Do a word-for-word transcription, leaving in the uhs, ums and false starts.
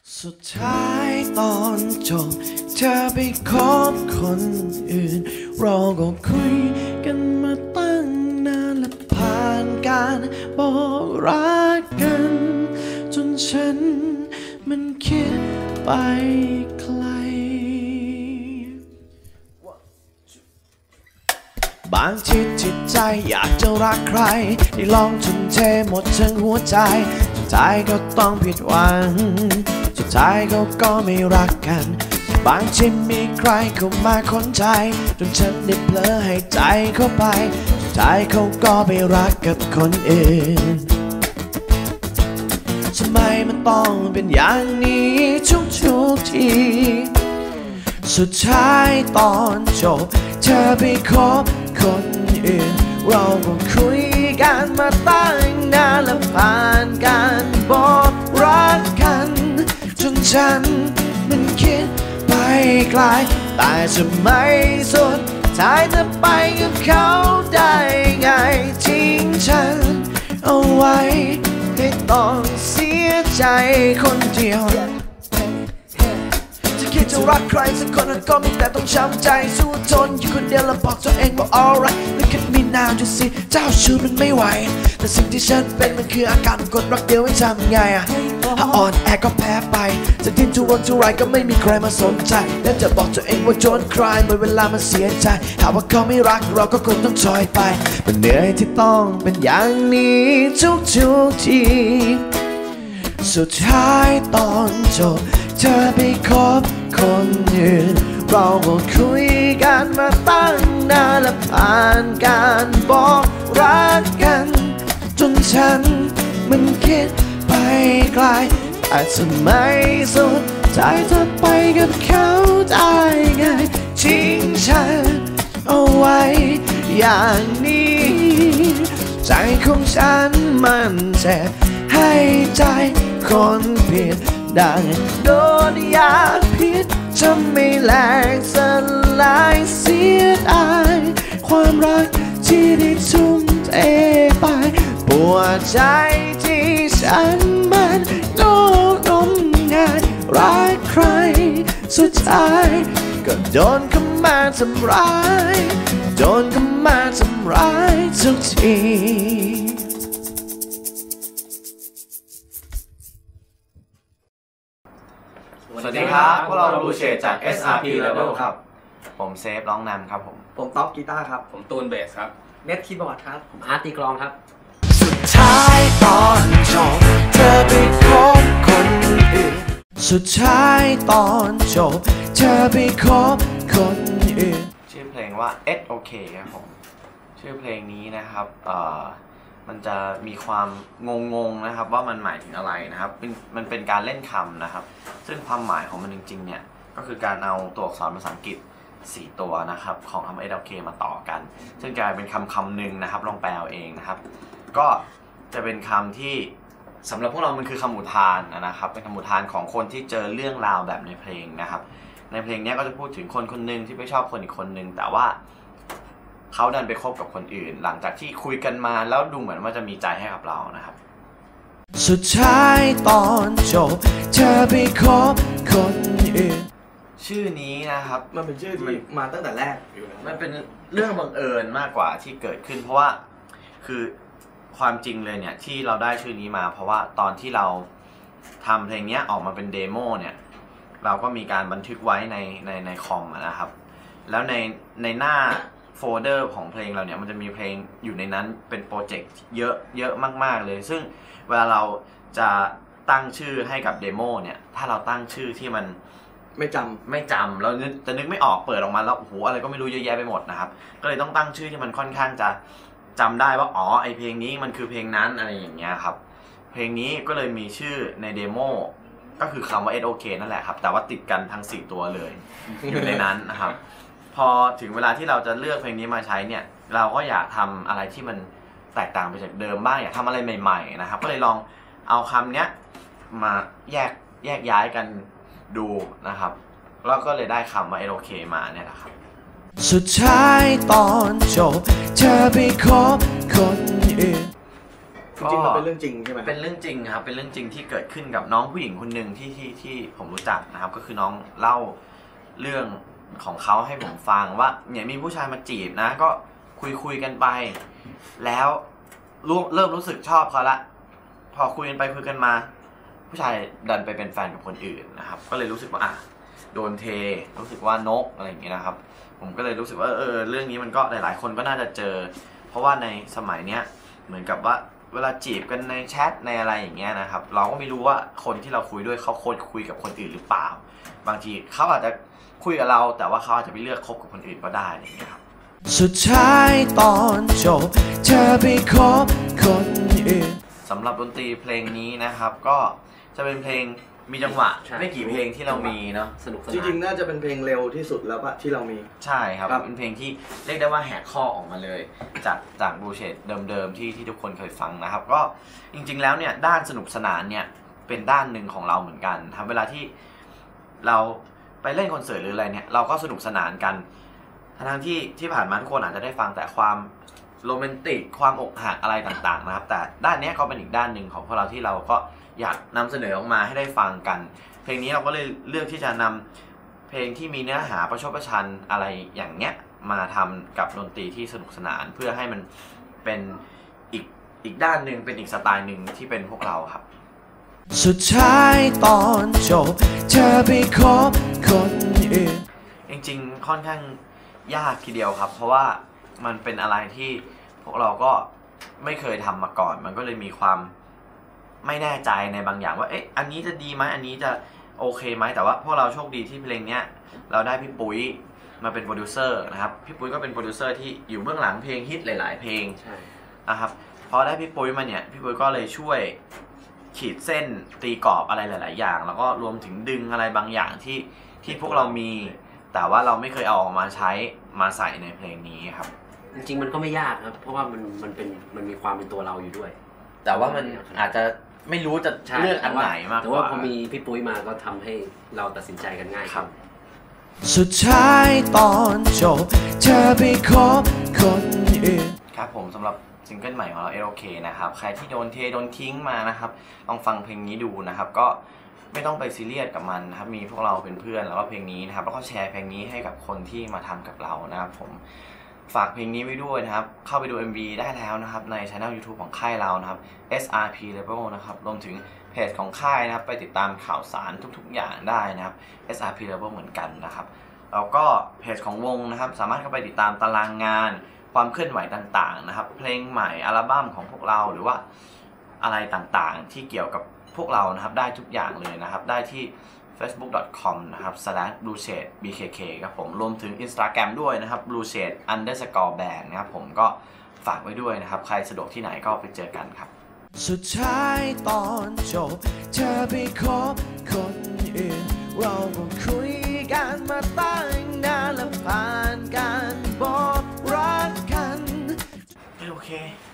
สุดท้ายตอนจบเธอไปคบคนอื่นเราก็คุยกันมาตั้งนานและผ่านการบอกรักกันจนฉันมันคิดไปไกลบางทีจิตใจอยากจะรักใครได้ลองทุ่มเทหมดทั้งหัวใจสุดท้ายก็ต้องผิดหวังสุดท้ายเขาก็ไม่รักกันบางทีมีใครเข้ามาค้นใจจนฉันได้เผลอให้ใจเข้าไปสุดท้ายเขาก็ไปรักกับคนอื่นทำไมมันต้องเป็นอย่างนี้ทุกทุกทีสุดท้ายตอนจบเธอไปคบคนอื่นเราก็คุยกันมาตั้งนานและผ่านการบอกรักกันจนฉันมันคิดไปไกลแต่จะไม่สุดท้ายจะไปกับเขาได้ไงทิ้งฉันเอาไว้ให้ต้องเสียใจคนเดียวคิดจะรักใครสักคนนั้นก็มีแต่ต้องช้ำใจสู้ทนอยู่คนเดียวแล้วบอกตัวเองว่า alright look at me now ดูสิเจ้าชู้มันไม่ไหวแต่สิ่งที่ฉันเป็นมันคืออาการคนรักเดียวให้ทำไงอะถ้าอ่อนแอก็แพ้ไปจะดิ้นทุรนทุรายก็ไม่มีใครมาสนใจแล้วจะบอกตัวเองว่าโจนใครเมื่อเวลามันเสียใจหากว่าเขาไม่รักเราก็คงต้องถอยไปมันเหนื่อยที่ต้องเป็นอย่างนี้ทุกทุกทีสุดท้ายตอนจบเธอไปคบคนอื่นเราก็คุยกันมาตั้งนานและผ่านการบอกรักกันจนฉันมันคิดไปไกลอาจจะไม่สุดใจเธอไปกับเขาได้ไงทิ้งฉันเอาไว้อย่างนี้ใจของฉันมันเจ็บให้ใจคนผิดดังโดนยาพิษจะไม่แหลกสลายเสียดายความรักที่ได้ทุ่มเทไปปวดใจที่ฉันมันโง่งมงายรักใครสุดท้ายก็โดนเข้ามาทำร้ายโดนเข้ามาทำร้ายทุกทีสวัสดีครับพวกเราบูเชตจาก เอส อาร์ พี Level ครับผมเซฟร้องนำครับผมผมต๊อปกีตาร์ครับผมตูนเบสครับเน็ตคีย์บอร์ดครับผมอาร์ตตีกลองครับสุดท้ายตอนจบเธอไปคบคนอื่นสุดท้ายตอนจบเธอไปคบคนอื่นชื่อเพลงว่า เอส โอ เค ครับผมชื่อเพลงนี้นะครับเอ่อมันจะมีความงงๆนะครับว่ามันหมายถึงอะไรนะครับมันเป็นการเล่นคำนะครับซึ่งความหมายของมันจริงๆเนี่ยก็คือการเอาตัวอักษรภาษาอังกฤษสี่ตัวนะครับของคำ เอส โอ เค มาต่อกันซึ่งกลายเป็นคำคำหนึ่งนะครับลองแปลเอาเองนะครับก็จะเป็นคำที่สำหรับพวกเรามันคือคำอุทานนะครับเป็นคำอุทานของคนที่เจอเรื่องราวแบบในเพลงนะครับในเพลงนี้ก็จะพูดถึงคนคนหนึ่งที่ไม่ชอบคนอีกคนหนึ่งแต่ว่าเขาดันไปคบกับคนอื่นหลังจากที่คุยกันมาแล้วดูเหมือนว่าจะมีใจให้กับเรานะครับสุดท้ายตอนจบเธอไปคบคนอื่นชื่อนี้นะครับมันเป็นชื่อที่มาตั้งแต่แรกอยู่นะมันเป็นเรื่องบังเอิญมากกว่าที่เกิดขึ้นเพราะว่าคือความจริงเลยเนี่ยที่เราได้ชื่อนี้มาเพราะว่าตอนที่เราทำเพลงนี้ออกมาเป็นเดโมเนี่ยเราก็มีการบันทึกไว้ในในในคอมนะครับแล้วในในหน้าโฟลเดอร์ของเพลงเราเนี่ยมันจะมีเพลงอยู่ในนั้นเป็นโปรเจกต์เยอะเยอะมากๆเลยซึ่งเวลาเราจะตั้งชื่อให้กับเดโมเนี่ยถ้าเราตั้งชื่อที่มันไม่จำไม่จำเราจะนึกไม่ออกเปิดออกมาแล้วโอ้โหอะไรก็ไม่รู้เยอะแยะไปหมดนะครับก็เลยต้องตั้งชื่อที่มันค่อนข้างจะจำได้ว่าอ๋อไอเพลงนี้มันคือเพลงนั้นอะไรอย่างเงี้ยครับเพลงนี้ก็เลยมีชื่อในเดโมก็คือคำว่า เอส โอ เค นั่นแหละครับแต่ว่าติดกันทั้งสี่ตัวเลย อยู่ในนั้นนะครับพอถึงเวลาที่เราจะเลือกเพลงนี้มาใช้เนี่ยเราก็อยากทำอะไรที่มันแตกต่างไปจากเดิมบ้างอยากทำอะไรใหม่ๆนะครับก็เลยลองเอาคำเนี้ยมาแยกแยกย้ายกันดูนะครับแล้วก็เลยได้คำว่า เอส โอ เค มาเนี่ยแหละครับสุดท้ายตอนจบเธอไปคบคนอื่นจริงๆมันเป็นเรื่องจริงใช่ไหมเป็นเรื่องจริงครับเป็นเรื่องจริงที่เกิดขึ้นกับน้องผู้หญิงคนหนึ่งที่ที่ที่ผมรู้จักนะครับก็คือน้องเล่าเรื่องของเขาให้ผมฟังว่าเนี่ยมีผู้ชายมาจีบนะก็คุยคุยกันไปแล้วเริ่มรู้สึกชอบเขาละพอคุยกันไปคุยกันมาผู้ชายดันไปเป็นแฟนกับคนอื่นนะครับก็เลยรู้สึกว่าอ่ะโดนเทรู้สึกว่านกอะไรอย่างเงี้ยนะครับผมก็เลยรู้สึกว่าเออเรื่องนี้มันก็หลายๆคนก็น่าจะเจอเพราะว่าในสมัยเนี้ยเหมือนกับว่าเวลาจีบกันในแชทในอะไรอย่างเงี้ยนะครับเราก็ไม่รู้ว่าคนที่เราคุยด้วยเขาโคตรคุยกับคนอื่นหรือเปล่าบางทีเขาอาจจะคุยกับเราแต่ว่าเขาอาจจะไปเลือกคบกับคนอื่นก็ได้อะไรอย่างเงี้ยครับสุดท้ายตอนจบเธอไปคบคนอื่นสำหรับดนตรีเพลงนี้นะครับก็จะเป็นเพลงมีจังหวะไม่กี่เพลงที่เรามีเนาะสนุกสนานจริงๆน่าจะเป็นเพลงเร็วที่สุดแล้วปะที่เรามีใช่ครับเป็นเพลงที่เรียกได้ว่าแหกข้อออกมาเลยจากจากบูเชตเดิมๆที่ที่ทุกคนเคยฟังนะครับก็จริงๆแล้วเนี่ยด้านสนุกสนานเนี่ยเป็นด้านหนึ่งของเราเหมือนกันทำเวลาที่เราไปเล่นคอนเสิร์ตหรืออะไรเนี่ยเราก็สนุกสนานกันทั้งที่ที่ผ่านมาทุกคนอาจจะได้ฟังแต่ความโรแมนติกความอกหักอะไรต่างๆนะครับแต่ด้านนี้ก็เป็นอีกด้านหนึ่งของพวกเราที่เราก็อยากนำเสนอออกมาให้ได้ฟังกันเพลงนี้เราก็เลยเลือกที่จะนำเพลงที่มีเนื้อหาประชดประชันอะไรอย่างเงี้ยมาทำกับดนตรีที่สนุกสนานเพื่อให้มันเป็นอีกอีกด้านหนึ่งเป็นอีกสไตล์หนึ่งที่เป็นพวกเราครับสุดท้ายตอนจบเธอไปคบคนอื่นจริงๆค่อนข้างยากทีเดียวครับเพราะว่ามันเป็นอะไรที่พวกเราก็ไม่เคยทำมาก่อนมันก็เลยมีความไม่แน่ใจในบางอย่างว่าเอ๊ะอันนี้จะดีไหมอันนี้จะโอเคไหมแต่ว่าพวกเราโชคดีที่เพลงเนี้ยเราได้พี่ปุ้ยมาเป็นโปรดิวเซอร์นะครับพี่ปุ้ยก็เป็นโปรดิวเซอร์ที่อยู่เบื้องหลังเพลงฮิตหลายๆเพลงนะครับพอได้พี่ปุ้ยมาเนี่ยพี่ปุ้ยก็เลยช่วยขีดเส้นตีกรอบอะไรหลายๆอย่างแล้วก็รวมถึงดึงอะไรบางอย่างที่ที่พวกเรามีแต่ว่าเราไม่เคยเอาออกมาใช้มาใส่ในเพลงนี้ครับจริงๆมันก็ไม่ยากครับเพราะว่ามันมันเป็นมันมีความเป็นตัวเราอยู่ด้วยแต่ว่ามันอาจจะไม่รู้จะเลือกอันไหนมากกว่าแต่ว่าพอมีพี่ปุ้ยมาก็ทำให้เราตัดสินใจกันง่ายครับสุดท้ายตอนจบเธอไปคบคนอื่นครับผมสำหรับซิงเกิลใหม่ของเรา เอ โอ เค นะครับใครที่โดนเทโดนทิ้งมานะครับลองฟังเพลงนี้ดูนะครับก็ไม่ต้องไปซีเรียสกับมันนะครับมีพวกเราเป็นเพื่อนแล้วก็เพลงนี้นะครับแล้วก็แชร์เพลงนี้ให้กับคนที่มาทำกับเรานะครับผมฝากเพลงนี้ไว้ด้วยนะครับเข้าไปดู เอ็ม วี ได้แล้วนะครับใน Channel ยูทูบ ของค่ายเรานะครับ เอส อาร์ พี Label นะครับรวมถึงเพจของค่ายนะครับไปติดตามข่าวสารทุกๆอย่างได้นะครับ เอส อาร์ พี Label เหมือนกันนะครับแล้วก็เพจของวงนะครับสามารถเข้าไปติดตามตารางงานความเคลื่อนไหวต่างๆนะครับเพลงใหม่อัลบั้มของพวกเราหรือว่าอะไรต่างๆที่เกี่ยวกับพวกเรานะครับได้ทุกอย่างเลยนะครับได้ที่ เฟซบุ๊ก ดอท คอม นะครับ สแลช บลูเชด บี เค เค ครับผมรวมถึง Instagram ด้วยนะครับ บลูเชด อันเดอร์สกอร์ แบนด์ นะครับผมก็ฝากไว้ด้วยนะครับใครสะดวกที่ไหนก็ไปเจอกันครับสุดท้ายตอนจบเธอไปคบคนอื่นเราก็คุยกันมาตั้งนานและผ่านการบอกรักกันโอเค